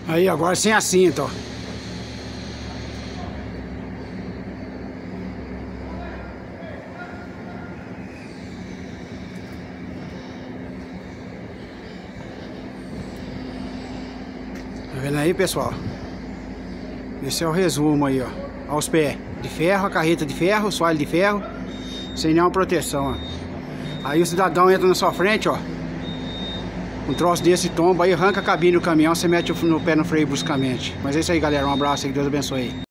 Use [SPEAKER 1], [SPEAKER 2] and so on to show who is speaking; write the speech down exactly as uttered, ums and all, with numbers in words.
[SPEAKER 1] Aí, agora sem a cinta, ó. Tá vendo aí, pessoal? Esse é o resumo aí, ó. Aos pés de ferro, a carreta de ferro, soalho de ferro, sem nenhuma proteção, ó. Aí o cidadão entra na sua frente, ó. Um troço desse tomba aí, arranca a cabine do caminhão, você mete o no pé no freio bruscamente. Mas é isso aí, galera. Um abraço aí, que Deus abençoe aí.